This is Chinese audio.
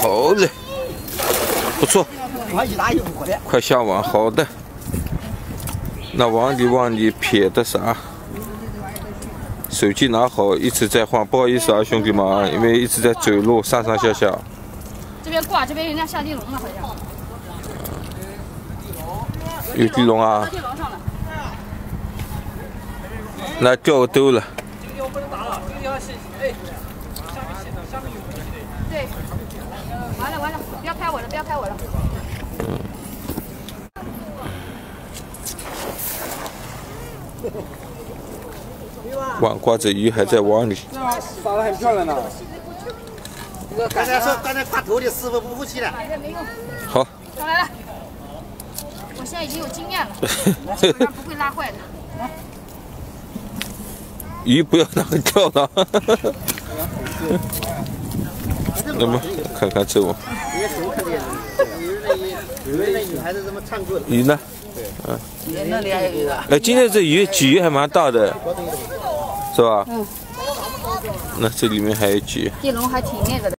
好嘞，不错，快下网，好的。那往里撇的啥？手机拿好，一直在晃，不好意思啊，兄弟们啊，因为一直在走路，上上下下。 这边挂，这边人家下地笼了，好像。 有地笼啊？ 地笼上了。 那掉兜了。 这个地方不能打了，这个地方是哎，下面有东西的。 对。完了，不要拍我了，不要拍我了。 网挂着鱼还在网里。 打得很漂亮呢。 刚才挂头的师傅不服气了。 好。 上来了。我现在已经有经验了，基本上不会拉坏的。 鱼不要那么跳了。那么看看这我。 有的女孩子怎么唱歌？ 鱼呢？嗯。 那里还有一个。 哎，今天这鲫鱼还蛮大的，是吧？ 嗯。 那这里面还有鲫鱼。 地笼还挺那个的。